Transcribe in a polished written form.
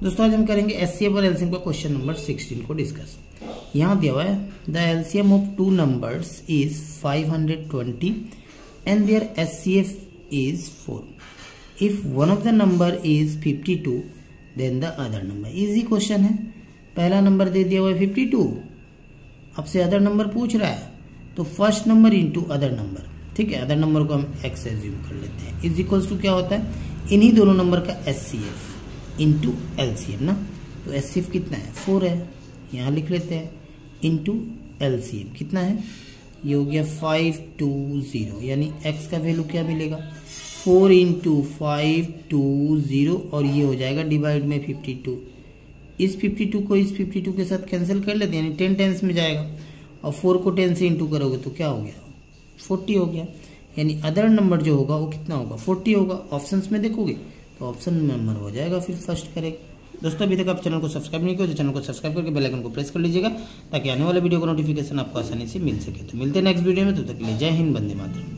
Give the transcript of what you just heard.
दोस्तों आज हम करेंगे एचसीएफ और एलसीएम का क्वेश्चन नंबर 16 को डिस्कस। यहाँ दिया हुआ है the LCM of two numbers is 520 and their HCF is 4। If one of the number is 52 then the other number. Easy question है। पहला नंबर दे दिया हुआ है 52, अब से अदर नंबर पूछ रहा है तो first number into other number, ठीक है। अदर नंबर को हम एक्स एज्यूम कर लेते हैं। इज इक्वल्स टू क्या होता है, इन्हीं दोनों नंबर का एचसीएफ इंटू एलसीएम ना। तो एचसीएफ कितना है 4 है, यहाँ लिख लेते हैं, इंटू एलसीएम कितना है, ये हो गया 520, यानी एक्स का वैल्यू क्या मिलेगा 4 इंटू 520 और ये हो जाएगा डिवाइड में 52। इस 52 को इस 52 के साथ कैंसिल कर लेते हैं, यानी 10 टेंस में जाएगा और 4 को 10 से इंटू करोगे तो क्या हो गया 40 हो गया। यानी अदर नंबर जो होगा वो कितना होगा 40 होगा। ऑप्शंस में देखोगे तो ऑप्शन नंबर हो जाएगा फिर फर्स्ट करेक्ट। दोस्तों अभी तक आप चैनल को सब्सक्राइब नहीं किया तो चैनल को सब्सक्राइब करके बेल आइकन को प्रेस कर लीजिएगा ताकि आने वाले वीडियो का नोटिफिकेशन आपको आसानी से मिल सके। तो मिलते हैं नेक्स्ट वीडियो में, तब तक के लिए जय हिंद, वंदे मातरम।